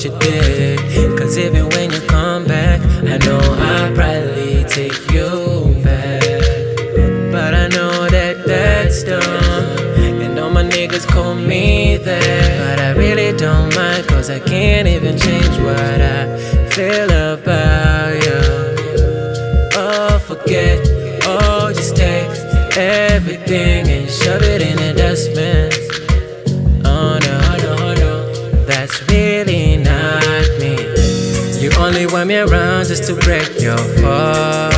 you did. Cause even when you come back, I know I'll probably take you back. But I know that that's done, and all my niggas call me that. But I really don't mind, cause I can't even change what I feel about you. Oh, forget, oh, just take everything and shove it in a dustbin. Oh no, no, no, that's really not me. You only want me around just to break your fall.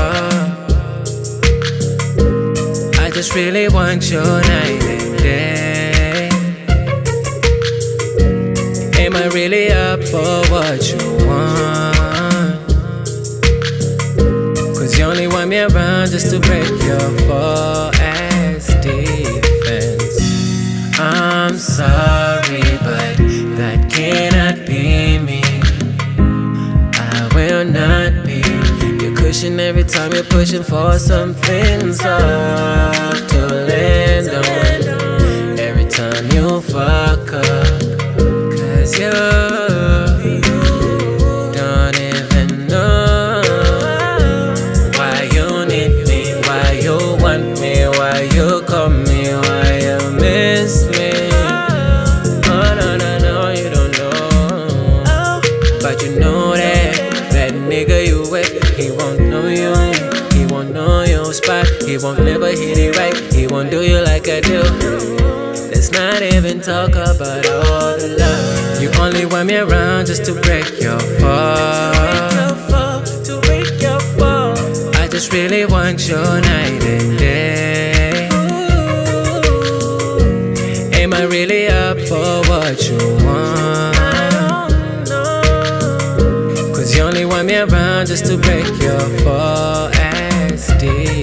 I just really want your night and day. Am I really up for what you want? Cause you only want me around just to break your fall as defense. I'm sorry, but that cannot be me. I will not be your cushion every time you're pushing for something soft to land on. Every time you fuck up, cause you don't even know why you need me, why you want me, why you call me, why you miss me. Oh no, no, no, you don't know. But you know that nigga you with, he won't know you. He won't know your spot, he won't never hit it right. He won't do you like I do. Let's not even talk about all the love. You only want me around just to break your fall. I just really want your night and day. Am I really up for what you want? Cause you only want me around just to break your fall as deep.